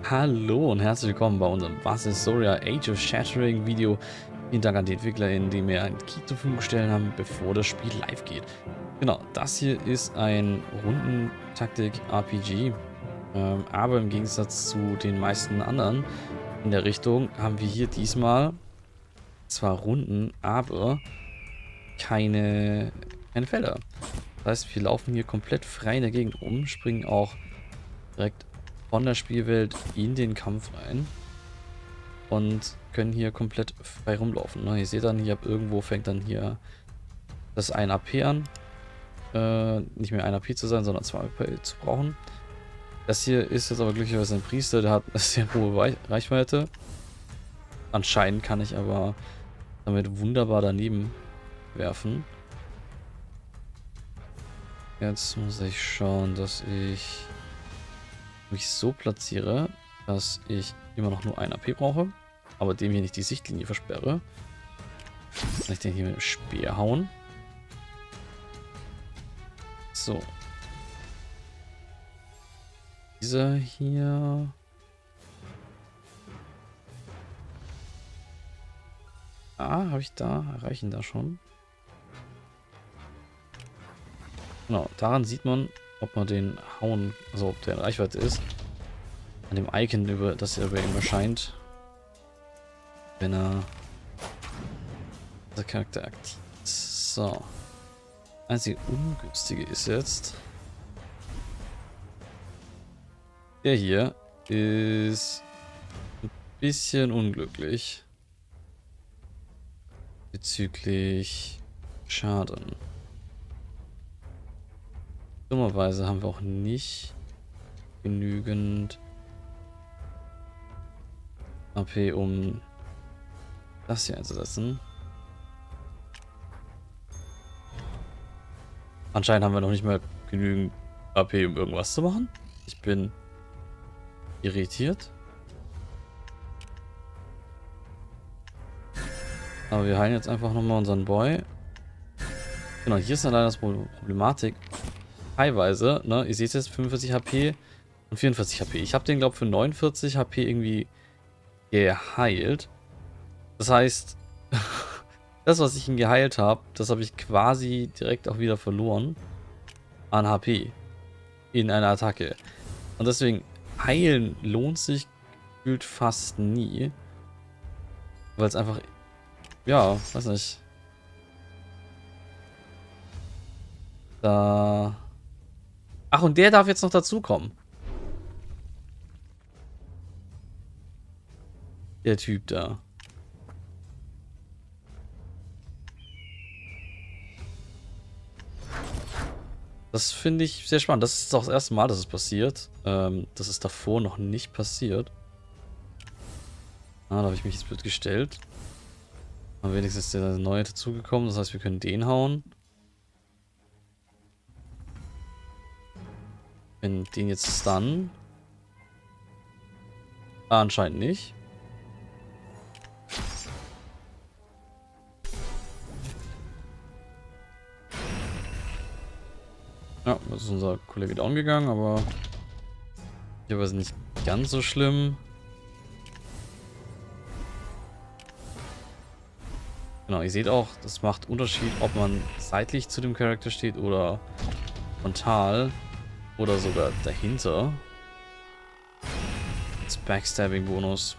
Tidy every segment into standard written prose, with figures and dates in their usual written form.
Hallo und herzlich willkommen bei unserem Was ist Soria Age of Shattering Video. Vielen Dank an die EntwicklerInnen, die mir ein Key zur Verfügung gestellt haben, bevor das Spiel live geht. Genau, das hier ist ein Rundentaktik-RPG, aber im Gegensatz zu den meisten anderen in der Richtung haben wir hier diesmal zwar Runden, aber keine Felder. Das heißt, wir laufen hier komplett frei in der Gegend rum, springen auch direkt von der Spielwelt in den Kampf rein und können hier komplett frei rumlaufen. Ne? Ihr seht dann, hier ab irgendwo fängt dann hier das 1 AP an. Nicht mehr 1 AP zu sein, sondern 2 AP zu brauchen. Das hier ist jetzt aber glücklicherweise ein Priester, der hat eine sehr hohe Reichweite. Anscheinend kann ich aber damit wunderbar daneben werfen. Jetzt muss ich schauen, dass ich mich so platziere, dass ich immer noch nur 1 AP brauche, aber dem hier nicht die Sichtlinie versperre. Kann ich den hier mit dem Speer hauen. So. Dieser hier. Ah, habe ich da? Erreichen da schon? Genau, daran sieht man, ob man den hauen, also ob der in Reichweite ist. An dem Icon, das er über ihm erscheint. Wenn er der Charakter aktiv ist. So. Einzige ungünstige ist jetzt. Der hier ist ein bisschen unglücklich. Bezüglich Schaden. Dummerweise haben wir auch nicht genügend AP, um das hier einzusetzen. Anscheinend haben wir noch nicht mal genügend AP, um irgendwas zu machen. Ich bin irritiert. Aber wir heilen jetzt einfach nochmal unseren Boy. Genau, hier ist leider das Problematik. Teilweise, ne, ihr seht jetzt 45 HP und 44 HP. Ich habe den, glaube ich, für 49 HP irgendwie geheilt. Das heißt, das, was ich ihn geheilt habe, das habe ich quasi direkt auch wieder verloren an HP in einer Attacke. Und deswegen, heilen lohnt sich gefühlt fast nie. Weil es einfach, ja, weiß nicht. Da... Ach, und der darf jetzt noch dazukommen. Der Typ da. Das finde ich sehr spannend. Das ist auch das erste Mal, dass es passiert. Das ist davor noch nicht passiert. Ah, da habe ich mich jetzt blöd gestellt. Aber wenigstens ist der neue dazugekommen. Das heißt, wir können den hauen. Wenn den jetzt stunnen. Ah, anscheinend nicht. Ja, das ist unser Kollege down gegangen, aber hier war es nicht ganz so schlimm. Genau, ihr seht auch, das macht Unterschied, ob man seitlich zu dem Charakter steht oder frontal oder sogar dahinter. Als Backstabbing-Bonus.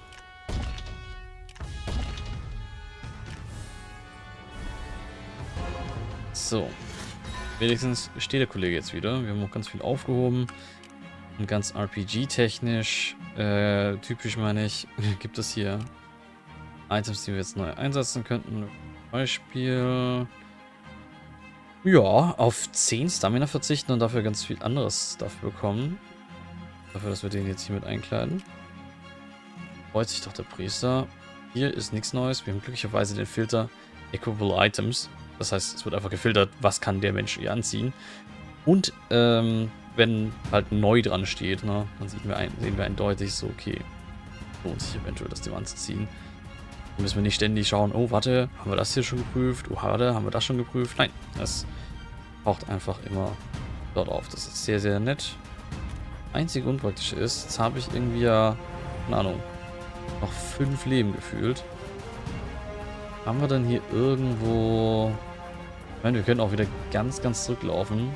So. Wenigstens steht der Kollege jetzt wieder. Wir haben auch ganz viel aufgehoben. Und ganz RPG-technisch, typisch meine ich, gibt es hier Items, die wir jetzt neu einsetzen könnten. Beispiel, ja, auf 10 Stamina verzichten und dafür ganz viel anderes Stuff bekommen. Dafür, dass wir den jetzt hier mit einkleiden. Freut sich doch der Priester. Hier ist nichts Neues. Wir haben glücklicherweise den Filter Equipable Items. Das heißt, es wird einfach gefiltert, was kann der Mensch hier anziehen. Und wenn halt neu dran steht, ne, dann sehen wir eindeutig so, okay, lohnt sich eventuell das dem anzuziehen. Dann müssen wir nicht ständig schauen, oh warte, haben wir das hier schon geprüft? Oh warte, haben wir das schon geprüft? Nein, das taucht einfach immer dort auf. Das ist sehr, sehr nett. Einzige Unpraktische ist, jetzt habe ich irgendwie ja keine Ahnung, noch 5 Leben gefühlt. Haben wir denn hier irgendwo... Ich meine, wir können auch wieder ganz, ganz zurücklaufen.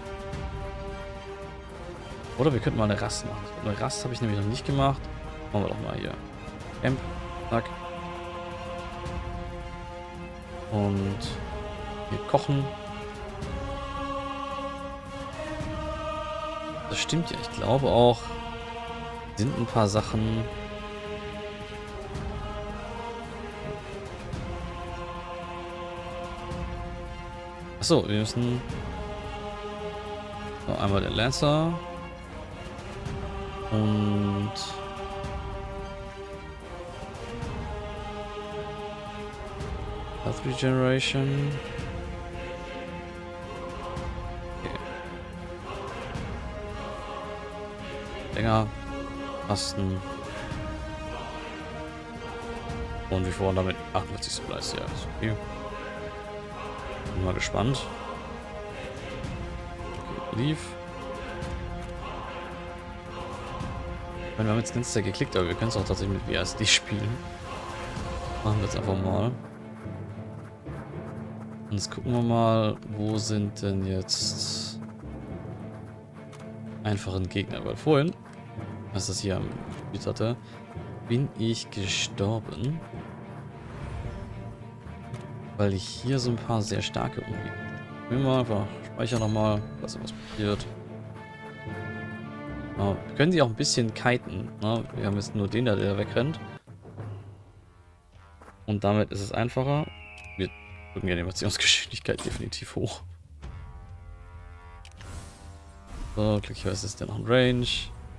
Oder wir könnten mal eine Rast machen. Eine Rast habe ich nämlich noch nicht gemacht. Machen wir doch mal hier. Camp. Zack. Und hier kochen. Das stimmt ja. Ich glaube auch, sind ein paar Sachen... Achso, wir müssen... So, einmal der Lancer. Und... Health Regeneration. Okay. Länger. Tasten. Und wie vorhin damit 48 Supplies. Ja, ist okay. Bin mal gespannt. Okay, lief. Ich meine, wir haben jetzt ganz sehr geklickt, aber wir können es auch tatsächlich mit WASD spielen. Machen wir jetzt einfach mal. Und jetzt gucken wir mal, wo sind denn jetzt einfachen Gegner. Weil vorhin, als das hier am Gebiet hatte, bin ich gestorben. Weil ich hier so ein paar sehr starke umgehe. Nehmen wir einfach Speicher nochmal, was passiert. Wir können die auch ein bisschen kiten. Ne? Wir haben jetzt nur den da, der wegrennt. Und damit ist es einfacher. Wir drücken die Animationsgeschwindigkeit definitiv hoch. So, glücklicherweise ist der noch ein Range.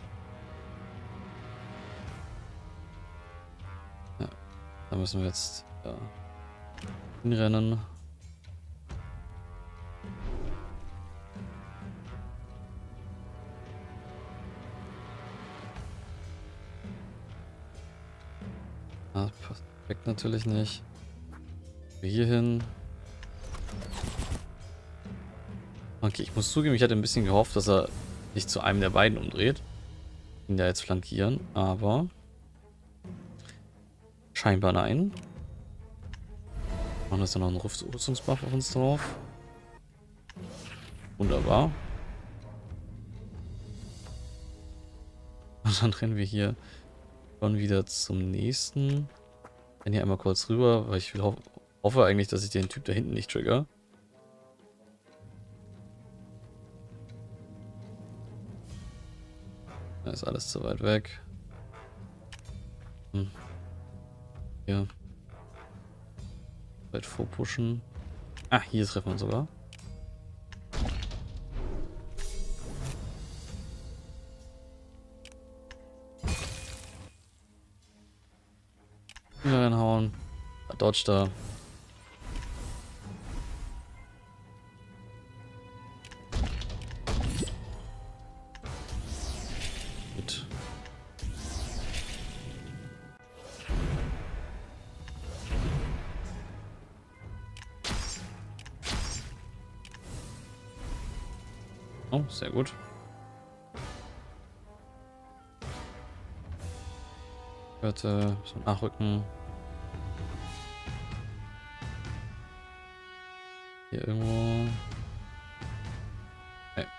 Ja, da müssen wir jetzt hinrennen. Perfekt natürlich nicht. Hier hin. Okay, ich muss zugeben, ich hatte ein bisschen gehofft, dass er sich zu einem der beiden umdreht. Ihn da jetzt flankieren, aber scheinbar nein. Machen wir jetzt noch einen Rüstungsbuff auf uns drauf. Wunderbar. Und dann rennen wir hier schon wieder zum nächsten. Ich renne hier einmal kurz rüber, weil ich hoffe eigentlich, dass ich den Typ da hinten nicht trigger. Da ist alles zu weit weg. Hier. Weit vorpushen. Ah, hier treffen wir sogar. Hier reinhauen. Dodge da. Gut. Oh, sehr gut. Bitte so nachrücken. Hier irgendwo. Hey.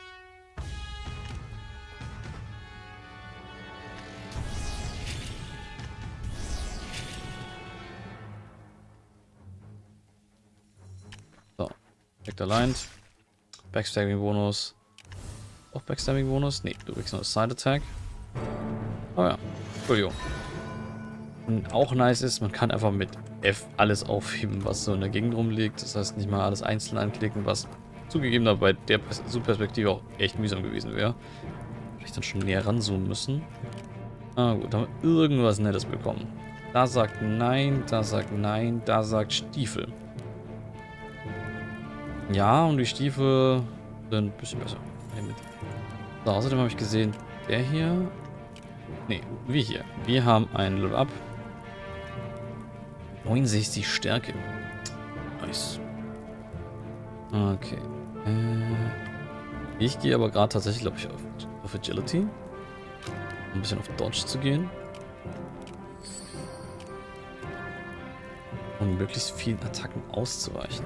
So. Direkt aligned. Backstabbing Bonus. Auch Backstabbing Bonus? Nee, du kriegst noch Side Attack. Oh ja. Entschuldigung. Und auch nice ist, man kann einfach mit F alles aufheben, was so in der Gegend rumliegt. Das heißt, nicht mal alles einzeln anklicken, was zugegeben bei der Perspektive auch echt mühsam gewesen wäre. Hätte ich dann schon näher ranzoomen müssen. Ah gut, haben wir irgendwas Nettes bekommen. Da sagt nein, da sagt nein, da sagt Stiefel. Ja, und die Stiefel sind ein bisschen besser. So, außerdem habe ich gesehen, der hier... Ne, wir hier. Wir haben ein Level Up. 69 Stärke. Nice. Okay. Ich gehe aber gerade tatsächlich, glaube ich, auf Agility. Um ein bisschen auf Dodge zu gehen. um möglichst vielen Attacken auszuweichen.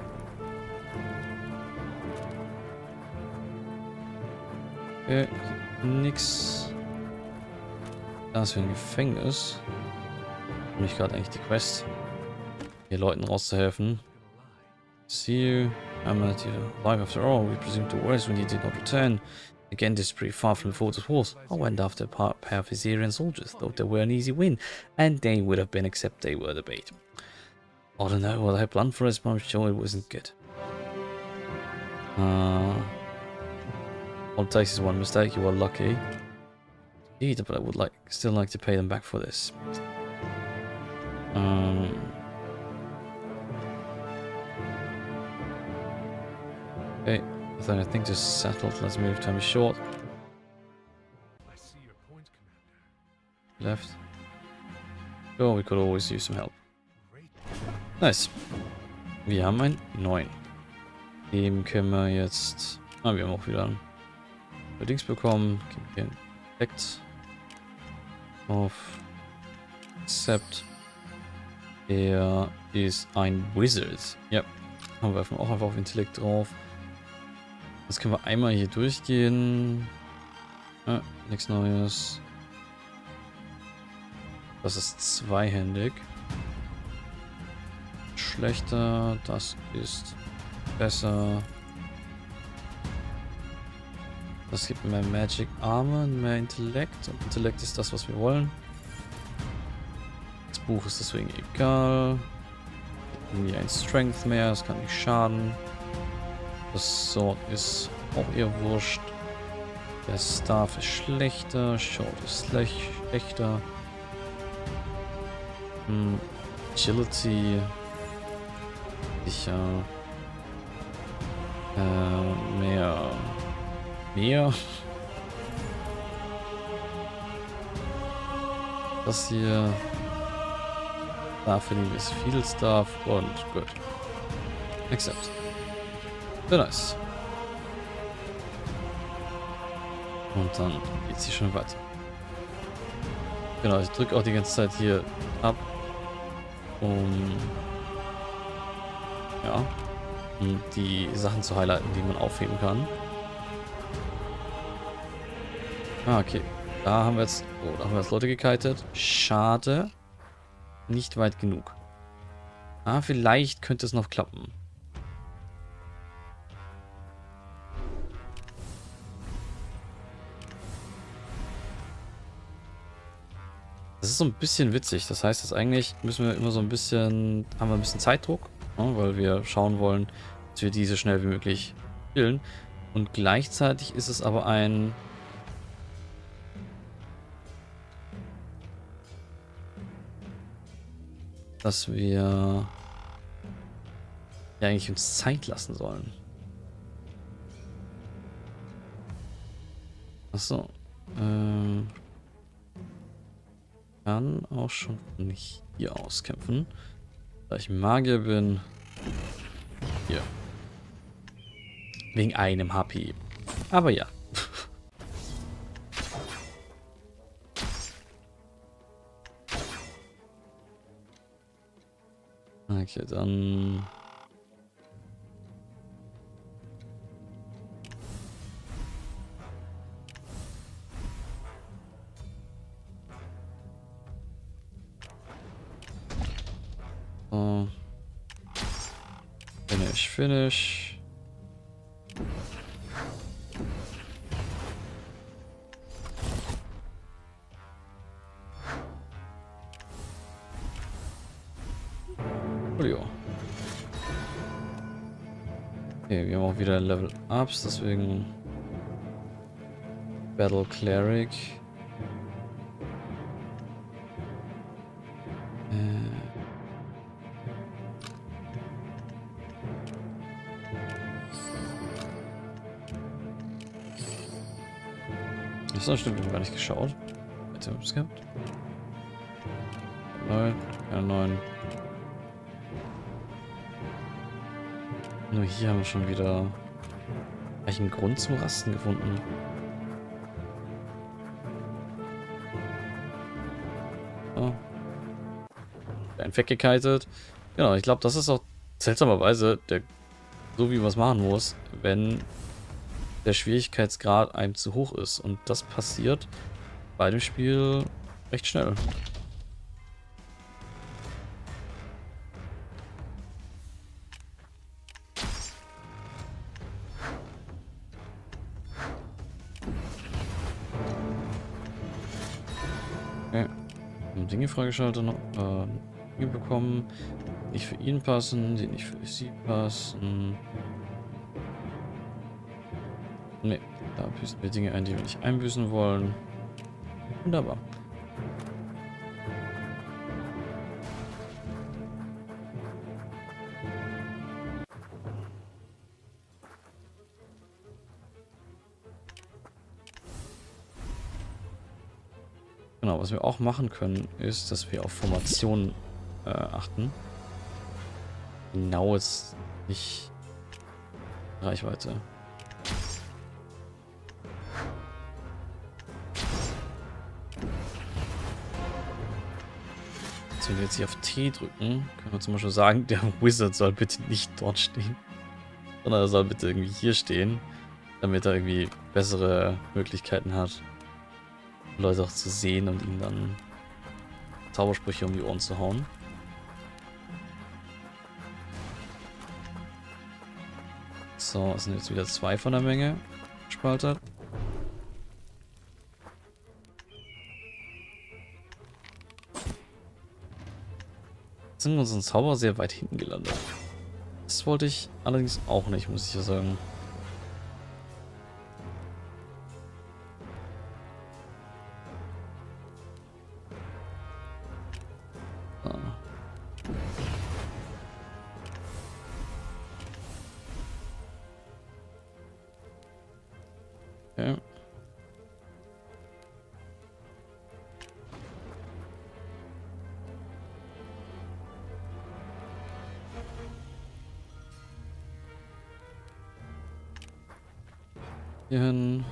Okay, nix. Da ist wie ein Gefängnis. Und ich gerade eigentlich die Quest, hier Leuten rauszuhelfen. See you. I'm at your life after all. We presume to worse when you did not return. Again, this is pretty far from the fortress walls. I went after a pair of Assyrian soldiers, thought they were an easy win, and they would have been except they were the bait. I don't know what I had planned for us, but I'm sure it wasn't good. All it takes is one mistake, you are lucky. Indeed, but I would still like to pay them back for this. Okay, then I think this is settled. Let's move. Time is short. I see your point, Commander. Left. Oh, we could always use some help. Great. Nice. Wir haben ein 9. Dem können wir jetzt... Ah, wir haben auch wieder ein Dings bekommen. Gehen wir direkt auf Accept. Er ist ein Wizard. Ja. Wir werfen auch einfach auf Intellekt drauf. Jetzt können wir einmal hier durchgehen. Ah, nichts Neues. Das ist zweihändig. Schlechter. Das ist besser. Das gibt mehr Magic Armor, mehr Intellekt. Und Intellekt ist das, was wir wollen. Das Buch ist deswegen egal. Irgendwie ein Strength mehr, das kann nicht schaden. Das Sword ist auch eher wurscht. Der Staff ist schlechter. Short ist schlechter. Agility. Sicher. Mehr. Das hier. Dafür nehmen wir viel Stuff und gut. Accept. Sehr nice. Und dann geht's hier schon weiter. Genau, ich drücke auch die ganze Zeit hier ab, um die Sachen zu highlighten, die man aufheben kann. Ah, okay. Da haben wir jetzt Leute gekitet. Schade. Nicht weit genug. Ah, vielleicht könnte es noch klappen. Das ist so ein bisschen witzig. Das heißt, dass eigentlich müssen wir immer so ein bisschen, haben wir ein bisschen Zeitdruck, ne, weil wir schauen wollen, dass wir diese schnell wie möglich killen. Und gleichzeitig ist es aber ein... dass wir ja eigentlich uns Zeit lassen sollen. Achso. Kann auch schon von hier aus kämpfen. Da ich Magier bin. Hier. Wegen einem HP. Aber ja. Okay, dann... So. Finish. Julio. Okay, wir haben auch wieder Level Ups, deswegen Battle Cleric. Das stimmt, wir haben gar nicht geschaut. Items gehabt. 9, keine 9. Nur hier haben wir schon wieder einen Grund zum Rasten gefunden. So. Ein weggekitet. Genau, ich glaube, das ist auch seltsamerweise so, wie man es machen muss, wenn der Schwierigkeitsgrad einem zu hoch ist. Und das passiert bei dem Spiel recht schnell. Okay. Dinge freigeschaltet noch. Dinge bekommen, die nicht für ihn passen, die nicht für sie passen. Ne, da büßen wir Dinge ein, die wir nicht einbüßen wollen. Wunderbar. Genau, was wir auch machen können, ist, dass wir auf Formationen achten. Genau ist nicht Reichweite. Also wenn wir jetzt hier auf T drücken, können wir zum Beispiel sagen, der Wizard soll bitte nicht dort stehen, sondern er soll bitte irgendwie hier stehen, damit er irgendwie bessere Möglichkeiten hat, Leute auch zu sehen und ihnen dann Zaubersprüche um die Ohren zu hauen. So, es sind jetzt wieder 2 von der Menge gespaltet. Jetzt sind unsere Zauber sehr weit hinten gelandet. Das wollte ich allerdings auch nicht, muss ich ja sagen. So. Okay. Hierhin.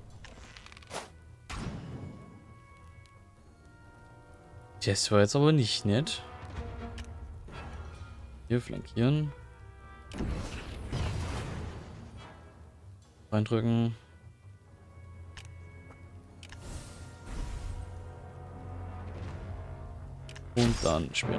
Das war jetzt aber nicht nett. Hier flankieren. Reindrücken. Und dann spielen.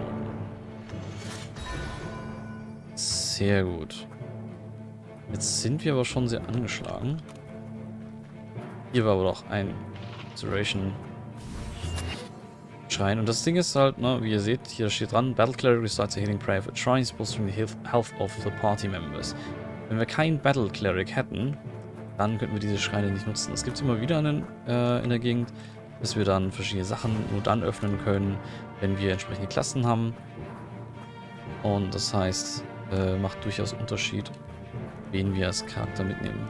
Sehr gut. Jetzt sind wir aber schon sehr angeschlagen. Hier war aber doch ein Restoration Schrein. Und das Ding ist halt, ne, wie ihr seht, hier steht dran, Battle Cleric restarts a healing prayer for shrines bolstering the health of the party members. Wenn wir keinen Battle Cleric hätten, dann könnten wir diese Schreine nicht nutzen. Es gibt immer wieder in der Gegend, dass wir dann verschiedene Sachen nur dann öffnen können, wenn wir entsprechende Klassen haben. Und das heißt, macht durchaus Unterschied, wen wir als Charakter mitnehmen.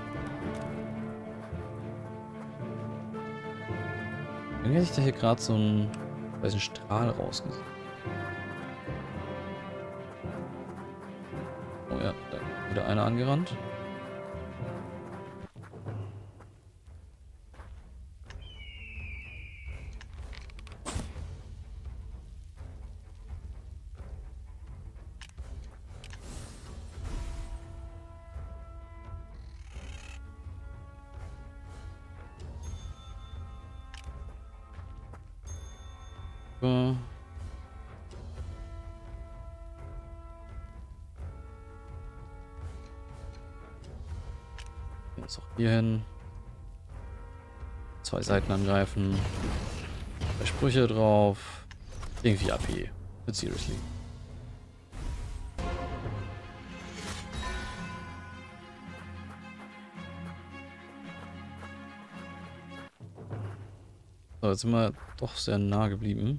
Irgendwie hätte ich da hier gerade so einen weißen Strahl rausgesehen. Oh ja, da ist wieder einer angerannt. Jetzt auch hier hin. 2 Seiten angreifen. 2 Sprüche drauf. Irgendwie AP. But seriously. So, jetzt sind wir doch sehr nah geblieben.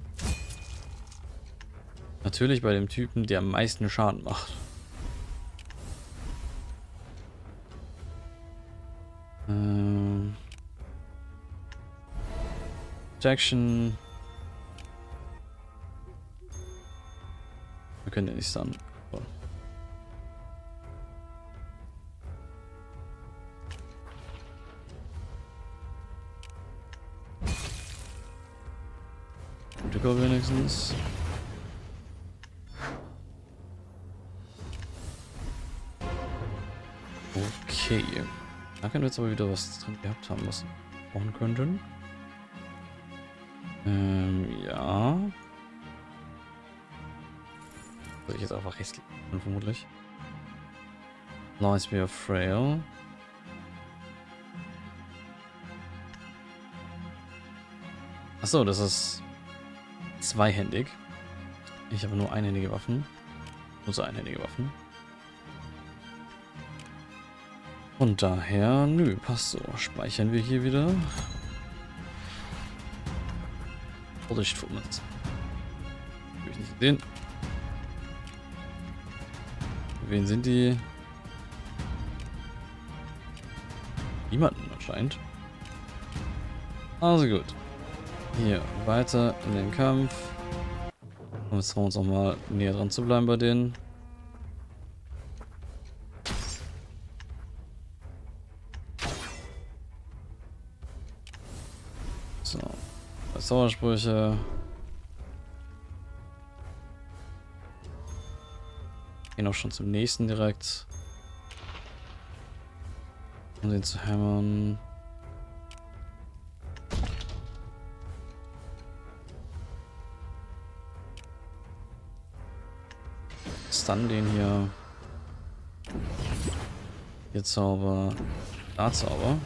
Natürlich bei dem Typen, der am meisten Schaden macht. Protection. Wir können ja nicht stunnen. Oh. Gute Goal wenigstens. Okay. Da können wir jetzt aber wieder was drin gehabt haben, was wir brauchen könnten. Ja. Soll ich jetzt einfach rechts klicken, vermutlich. Nice, we are frail. Achso, das ist zweihändig. Ich habe nur einhändige Waffen. Nur so einhändige Waffen. Und daher, nö, passt so. Speichern wir hier wieder. Polished Footmans. Hab ich nicht gesehen. Wen sind die? Niemanden anscheinend. Also gut. Hier, weiter in den Kampf. Und jetzt wollen wir uns auch mal näher dran zu bleiben bei denen. So. Zaubersprüche. Gehen auch schon zum nächsten direkt. Um den zu hämmern. Stun den hier. Hier Zauber. Da Zauber.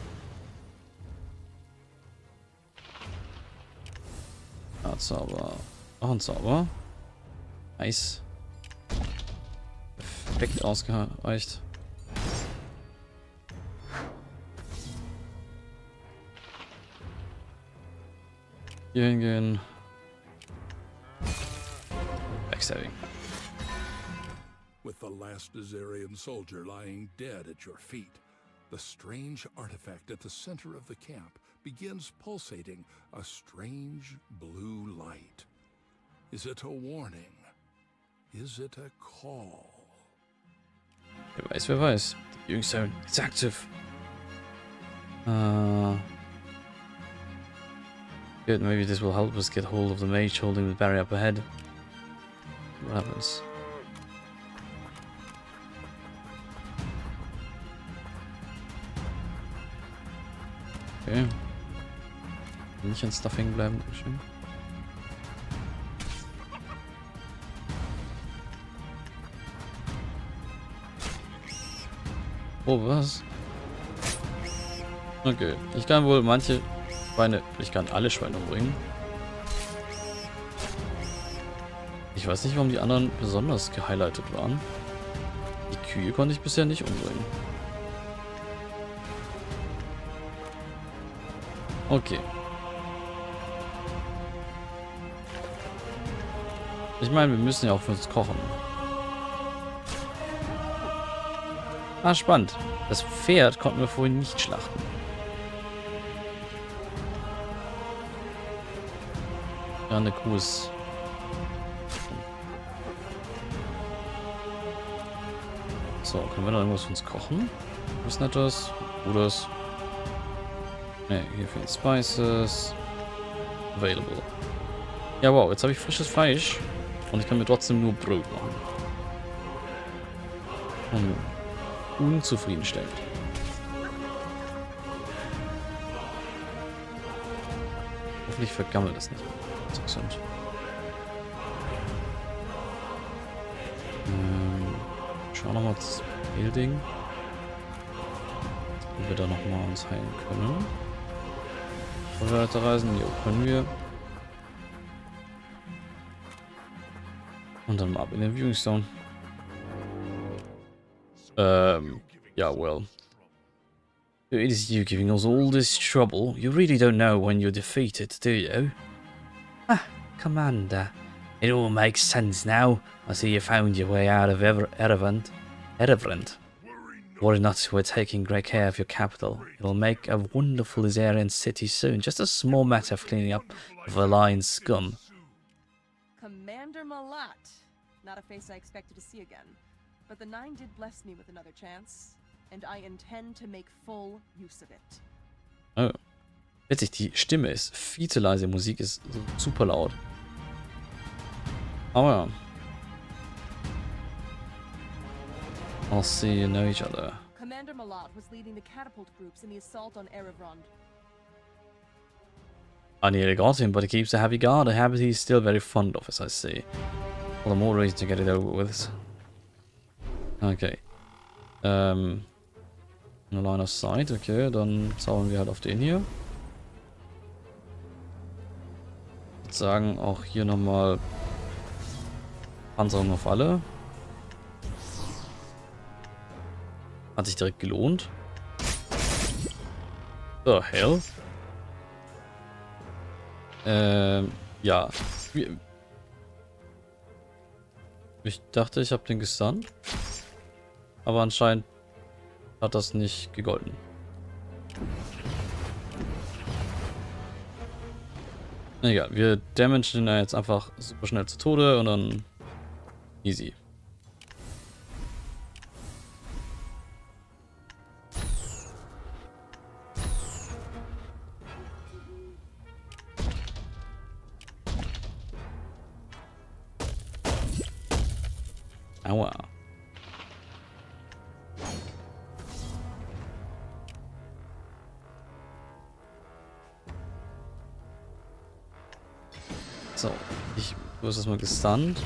Da Zauber. Noch ein Zauber. Nice. Perfekt ausgereicht. Hier hingehen. Backstabbing. With the last Azarian soldier lying dead at your feet, the strange artifact at the center of the camp begins pulsating a strange blue light. Is it a warning? Is it a call? Wer weiß, wer weiß. The Viewing Zone, it's active. Good, maybe this will help us get hold of the mage holding the barrier up ahead. What happens? Okay. Nicht an Stuff hängen bleiben, schön. Oh, was? Okay, ich kann wohl manche Schweine, ich kann alle Schweine umbringen. Ich weiß nicht, warum die anderen besonders gehighlightet waren. Die Kühe konnte ich bisher nicht umbringen. Okay. Ich meine, wir müssen ja auch für uns kochen. Ah, spannend. Das Pferd konnten wir vorhin nicht schlachten. Ja, eine Kuh ist... So, können wir da irgendwas für uns kochen? Was Nettes? Gutes? Ne, hier fehlen Spices. Available. Ja, wow, jetzt habe ich frisches Fleisch. Und ich kann mir trotzdem nur Brot machen. Unzufriedenstellend. Hoffentlich vergammelt das nicht. Interessant. Schauen wir nochmal das Heilding. Ob wir da nochmal uns heilen können. Wollen wir weiterreisen? Jo, können wir. Und dann mal ab in den Viewing Zone. Yeah, well. It is you giving us all this trouble. You really don't know when you're defeated, do you? Ah, Commander. It all makes sense now. I see you found your way out of Erevrant. Worry not, we're taking great care of your capital. It'll make a wonderful Azarian city soon. Just a small matter of cleaning up the lion's scum. Commander Malat. Not a face I expected to see again. But the Nine did bless me with another chance, and I intend to make full use of it. Oh. Witzig, die Stimme ist viel zu leise, die Musik ist super laut. Aber ja. I'll see you know each other. Commander Malott was leading the catapult groups in the assault on Erevrond. I nearly got him, but he keeps a heavy guard, a habit he's still very fond of, as I say. All the more reason to get it over with. Okay. In der Line of Sight, okay, dann zaubern wir halt auf den hier. Ich würde sagen, auch hier nochmal Panzerung auf alle. Hat sich direkt gelohnt. The hell? Ja. Ich dachte, ich habe den gestunt. Aber anscheinend hat das nicht gegolten. Egal, wir damagen den jetzt einfach super schnell zu Tode und dann easy. Aua. So, ich muss das mal gestunt.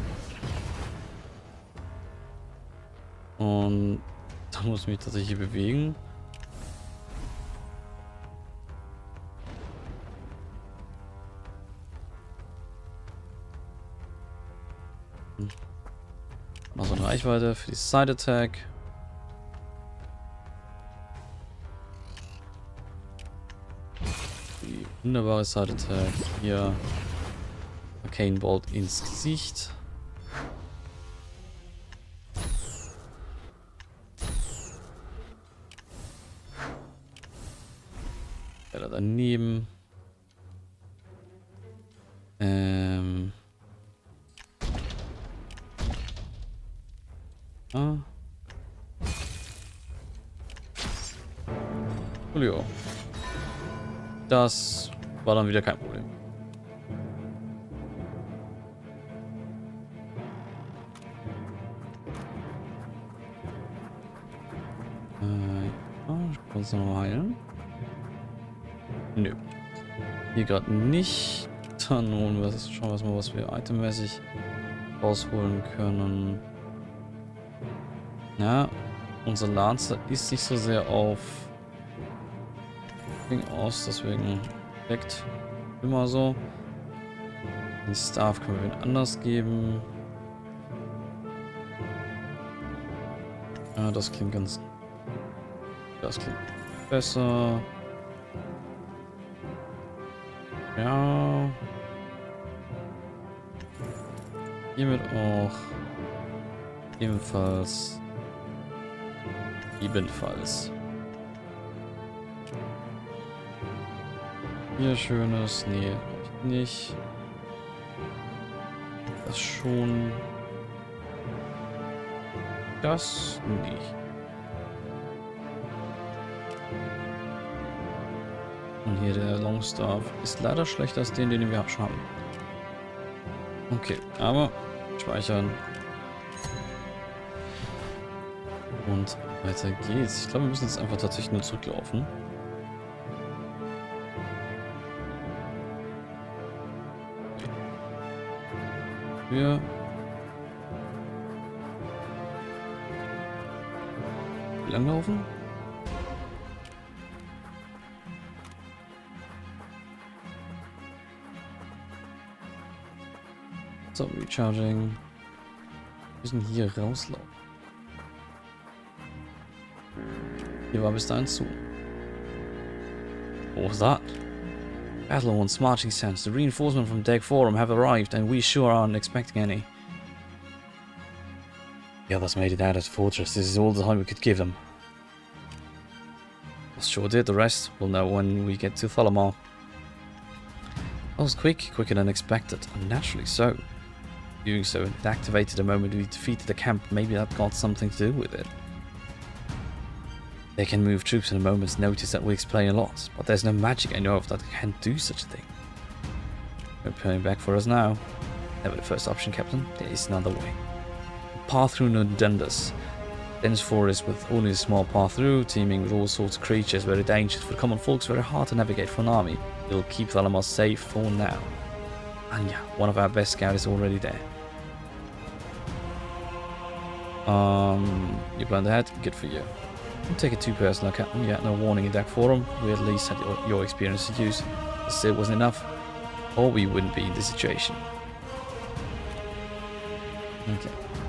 Und dann muss ich mich tatsächlich bewegen. Noch so eine Reichweite für die Side Attack. Die wunderbare Side Attack. Hier. Arcane Bolt ins Gesicht. Ja, daneben. Julio. Das war dann wieder kein Problem. Ich kann uns noch mal heilen. Nö. Hier gerade nicht. Dann holen wir schauen wir mal, was wir itemmäßig rausholen können. Ja, unser Lancer ist nicht so sehr auf Ding aus, deswegen direkt immer so. Den Staff können wir wen anders geben. Ja, das klingt ganz. Das klingt besser. Ja. Hiermit auch. Ebenfalls. Ebenfalls. Hier schönes. Nee, nicht. Das schon. Das nicht. Und hier der Longstaff ist leider schlechter als den wir schon haben. Okay, aber speichern. Und weiter geht's. Ich glaube, wir müssen jetzt einfach tatsächlich nur zurücklaufen. Wir langlaufen. So, Recharging. Wir müssen hier rauslaufen. Hier war bis dahin zu. What was that? Battlehorn's marching sense. The reinforcements from Deck Forum have arrived, and we sure aren't expecting any. The others made it out of the fortress. This is all the time we could give them. Us sure did. The rest we'll know when we get to Thalamar. That was quick, quicker than expected, and naturally so. Doing so, it activated the moment we defeated the camp. Maybe that got something to do with it. They can move troops in a moment's notice. That will explain a lot, but there's no magic I know of that can do such a thing. They're pulling back for us now. Never the first option, Captain. There is another way. A path through Nodendus. Dense forest with only a small path through, teeming with all sorts of creatures, very dangerous for common folks, very hard to navigate for an army. It'll keep Valamar safe for now. Anya, one of our best scouts is already there. You planned ahead? Good for you. Don't take it too personal, Captain. You had no warning in that forum. We at least had your experience to use. It still wasn't enough, or we wouldn't be in this situation. Okay.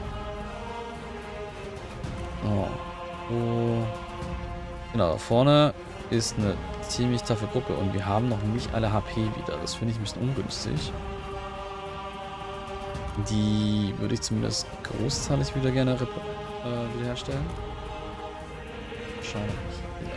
Oh. Genau, da vorne ist eine ziemlich taffe Gruppe und wir haben noch nicht alle HP wieder. Das finde ich ein bisschen ungünstig. Die würde ich zumindest großteilig wieder gerne wiederherstellen. Schauen wir mal.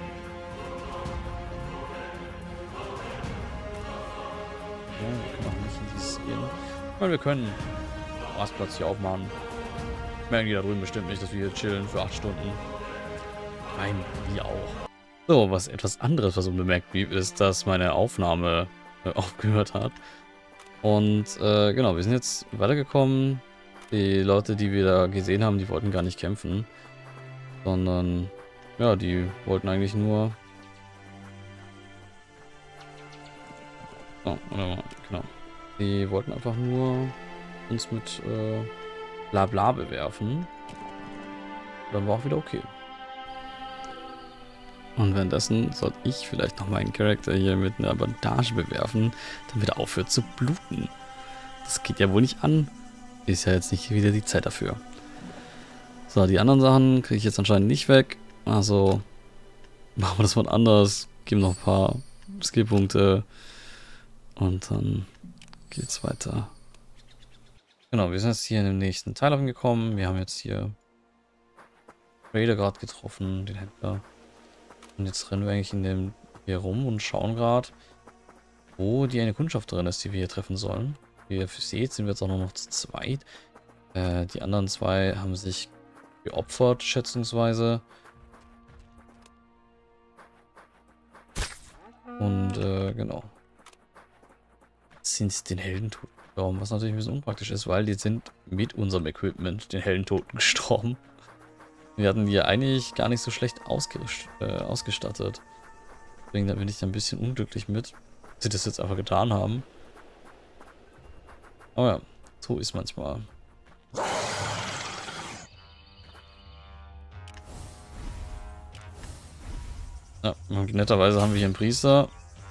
Ja, wir können auch nicht interessieren. Weil wir können Rastplatz hier aufmachen. Merken die da drüben bestimmt nicht, dass wir hier chillen für 8 Stunden. Nein, wie auch. So, was etwas anderes, was unbemerkt blieb, ist, dass meine Aufnahme aufgehört hat. Und genau, wir sind jetzt weitergekommen. Die Leute, die wir da gesehen haben, die wollten gar nicht kämpfen. Sondern, ja, die wollten eigentlich nur... Oh, genau. Die wollten einfach nur uns mit Blabla bewerfen. Dann war auch wieder okay. Und währenddessen sollte ich vielleicht noch meinen Charakter hier mit einer Bandage bewerfen, damit er aufhört zu bluten. Das geht ja wohl nicht an. Ist ja jetzt nicht wieder die Zeit dafür. So, die anderen Sachen kriege ich jetzt anscheinend nicht weg. Also machen wir das mal anders. Geben noch ein paar Skillpunkte. Und dann geht's weiter. Genau, wir sind jetzt hier in dem nächsten Teil angekommen. Wir haben jetzt hier Raider gerade getroffen, den Händler. Und jetzt rennen wir eigentlich in dem hier rum und schauen gerade, wo die eine Kundschaft drin ist, die wir hier treffen sollen. Wie ihr seht, sind wir jetzt auch nur noch zu zweit. Die anderen zwei haben sich geopfert, schätzungsweise. Und genau. Sind den Heldentoten gestorben, was natürlich ein bisschen unpraktisch ist, weil die sind mit unserem Equipment den Heldentoten gestorben. Wir hatten die ja eigentlich gar nicht so schlecht ausgestattet. Deswegen bin ich da ein bisschen unglücklich mit, dass sie das jetzt einfach getan haben. Aber ja, so ist manchmal. Ja, netterweise haben wir hier einen Priester.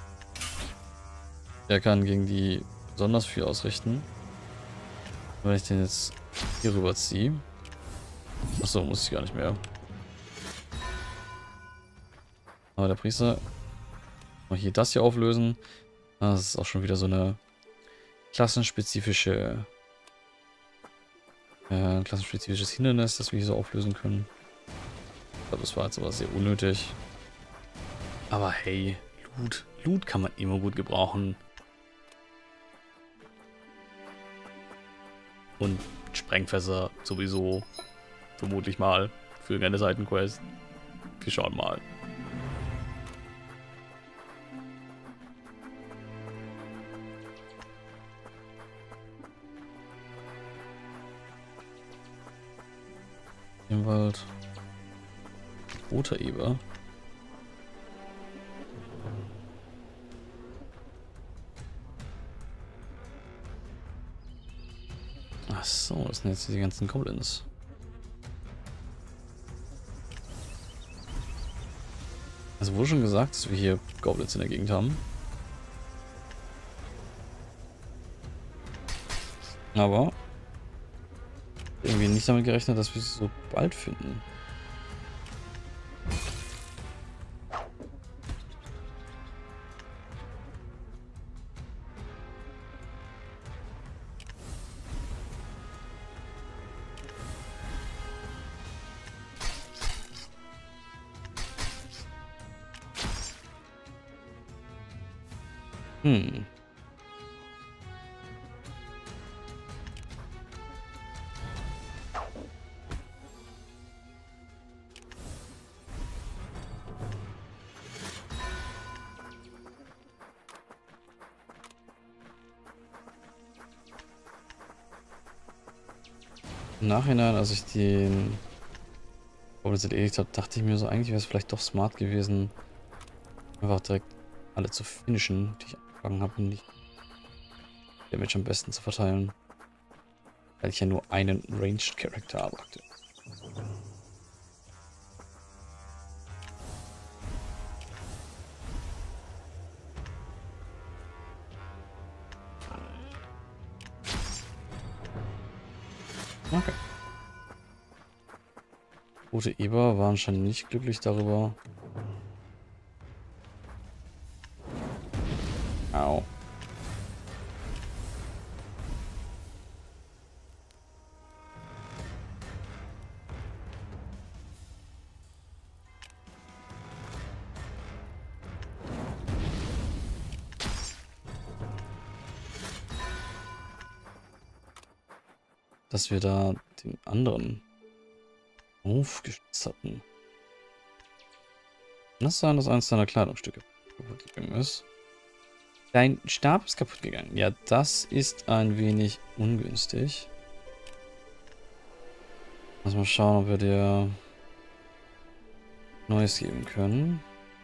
Der kann gegen die besonders viel ausrichten. Wenn ich den jetzt hier rüber ziehe. Achso, muss ich gar nicht mehr. Aber der Priester. Mal hier das hier auflösen. Das ist auch schon wieder so eine klassenspezifisches Hindernis, das wir hier so auflösen können. Ich glaube, das war jetzt aber sehr unnötig. Aber hey, Loot kann man immer gut gebrauchen. Und Sprengfässer sowieso. Vermutlich mal. Für irgendeine Seitenquest. Wir schauen mal. Im Wald. Roter Eber. Ach so, das sind jetzt die ganzen Goblins. Also wurde schon gesagt, dass wir hier Goblins in der Gegend haben. Aber irgendwie nicht damit gerechnet, dass wir sie so bald finden. Im Nachhinein, als ich den Obwohl ich das erledigt habe, dachte ich mir so, eigentlich wäre es vielleicht doch smart gewesen, einfach direkt alle zu finishen, die ich angefangen habe, und nicht Damage am besten zu verteilen. Weil ich ja nur einen Ranged Character habe aktuell. Okay. Gute Eber waren anscheinend nicht glücklich darüber. Au. Dass wir da den anderen aufgeschützt hatten. Kann das sein, dass eins deiner Kleidungsstücke kaputt gegangen ist? Dein Stab ist kaputt gegangen. Ja, das ist ein wenig ungünstig. Lass mal schauen, ob wir dir Neues geben können.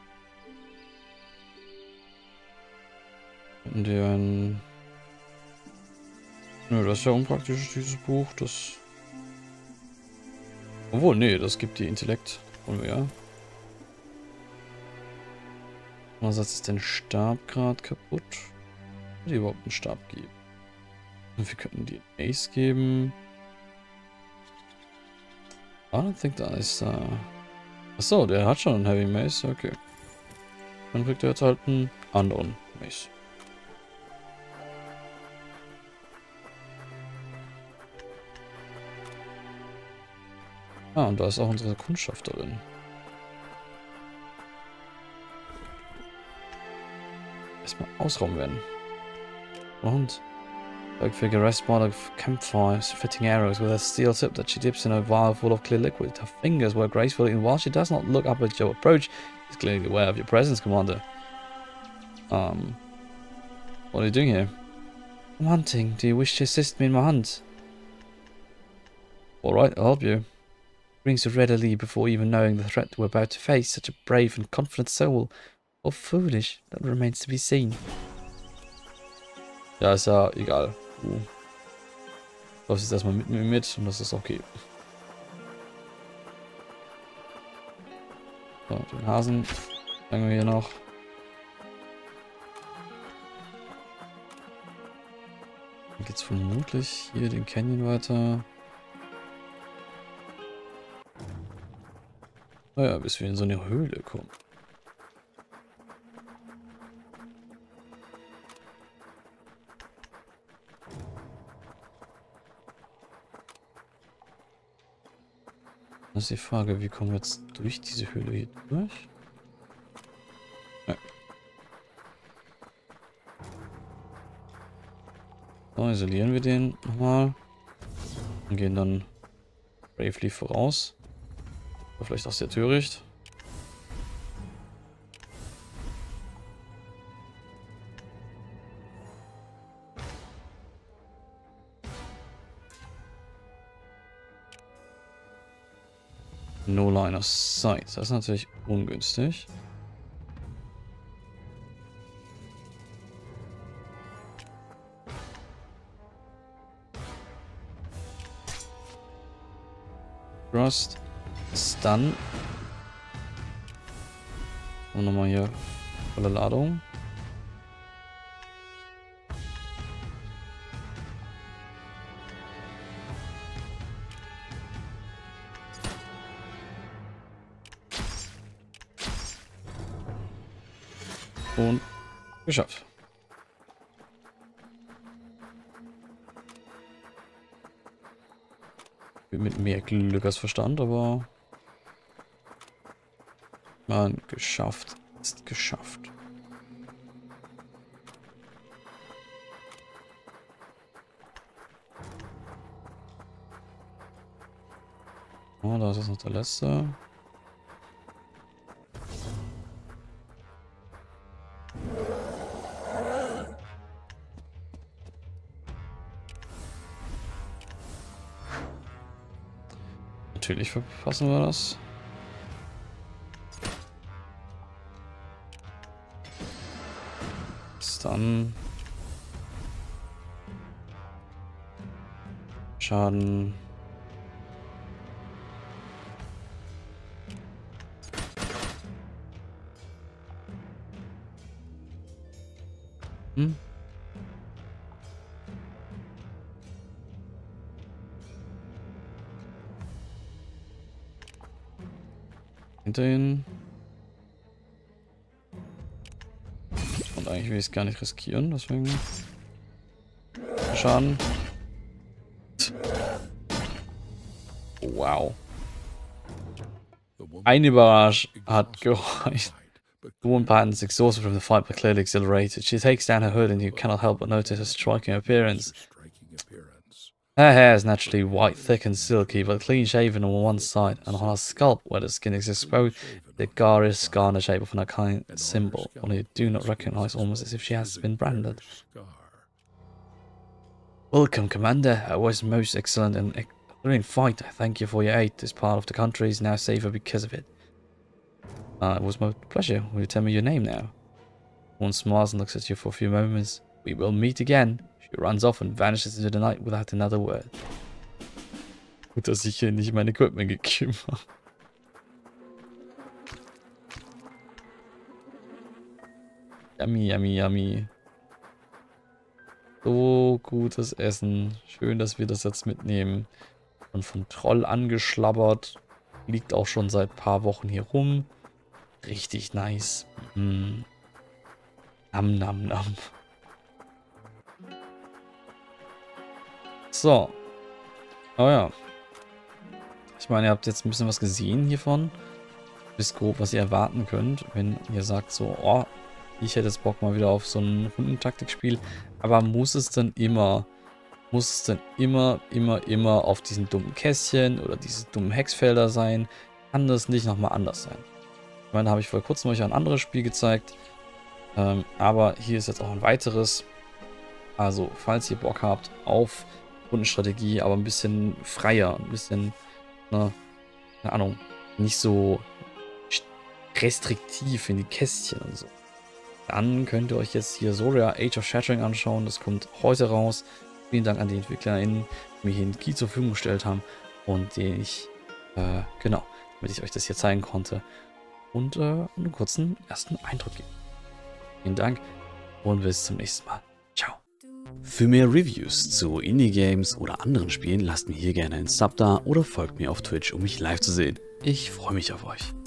Könnten dir ein... Nö, das ist ja unpraktisch, dieses Buch. Das... Obwohl, nee, das gibt die Intellekt. Wollen wir ja. Andererseits ist den Stab gerade kaputt. Kann die überhaupt einen Stab geben? Und wir könnten die Ace geben. I don't think da ist da. Achso, der hat schon einen Heavy Mace. Okay. Dann kriegt er jetzt halt einen anderen Mace. Ah, und da ist auch unsere Kundschafterin. Erstmal ausrauben werden. Und figure rest by the campfire, fitting arrows with a steel tip that she dips in a vial full of clear liquid. Her fingers work gracefully, and while she does not look up at your approach, she's clearly aware of your presence, Commander. What are you doing here? I'm hunting. Do you wish to assist me in my hunt? Alright, I'll help you. Brings so readily before even knowing the threat we're about to face. Such a brave and confident soul. Or foolish, that remains to be seen. Ja, ist ja egal. Du läufst jetzt erstmal mit mir mit und das ist okay. So, den Hasen fangen wir hier noch. Dann geht's vermutlich hier den Canyon weiter. Naja, bis wir in so eine Höhle kommen. Das ist die Frage, wie kommen wir jetzt durch diese Höhle hier durch? Ja. So, isolieren wir den nochmal. Und gehen dann bravely voraus. Oder vielleicht auch sehr töricht. No line of sight. Das ist natürlich ungünstig. Thrust. Stun. Und nochmal hier volle Ladung. Und geschafft. Mit mehr Glück als Verstand, aber man, geschafft ist geschafft. Oh, da ist jetzt noch der letzte. Natürlich verpassen wir das. Dann Schaden. Hm? Hinterhin. Und eigentlich will ich es gar nicht riskieren, deswegen Schaden. Wow. Eine Barrage hat gereicht. The woman patterns exhausted from the fight but clearly exhilarated. She takes down her hood and you cannot help but notice her striking appearance. Her hair is naturally white, thick and silky, but clean-shaven on one side, and on her scalp, where the skin is exposed, the scar is scar in the shape of an arcane symbol, one you do not recognize, almost as if she has been branded. Welcome, Commander. I was most excellent and brilliant fight. I thank you for your aid. This part of the country is now safer because of it. It was my pleasure. Will you tell me your name now? One smiles and looks at you for a few moments. We will meet again. She runs off and vanishes into the night without another word. Gut, dass ich hier nicht mein Equipment gegeben habe. Yummy, yummy, yummy. So gutes Essen. Schön, dass wir das jetzt mitnehmen. Und vom Troll angeschlabbert. Liegt auch schon seit ein paar Wochen hier rum. Richtig nice. Mm. Nam, nam, nam. So. Oh ja. Ich meine, ihr habt jetzt ein bisschen was gesehen hiervon. Wisst grob, was ihr erwarten könnt, wenn ihr sagt so, oh, ich hätte jetzt Bock mal wieder auf so ein Rundentaktikspiel. Aber muss es dann immer auf diesen dummen Kästchen oder diese dummen Hexfelder sein? Kann das nicht nochmal anders sein? Ich meine, da habe ich vor kurzem euch ein anderes Spiel gezeigt. Aber hier ist jetzt auch ein weiteres. Also, falls ihr Bock habt auf Rundenstrategie, aber ein bisschen freier, ein bisschen, ne, keine Ahnung, nicht so restriktiv in die Kästchen und so. Dann könnt ihr euch jetzt hier Zoria Age of Shattering anschauen. Das kommt heute raus. Vielen Dank an die EntwicklerInnen, die mir hier den Key zur Verfügung gestellt haben und den ich, genau, damit ich euch das hier zeigen konnte und einen kurzen ersten Eindruck geben. Vielen Dank und bis zum nächsten Mal. Ciao. Für mehr Reviews zu Indie-Games oder anderen Spielen lasst mir hier gerne einen Sub da oder folgt mir auf Twitch, um mich live zu sehen. Ich freue mich auf euch.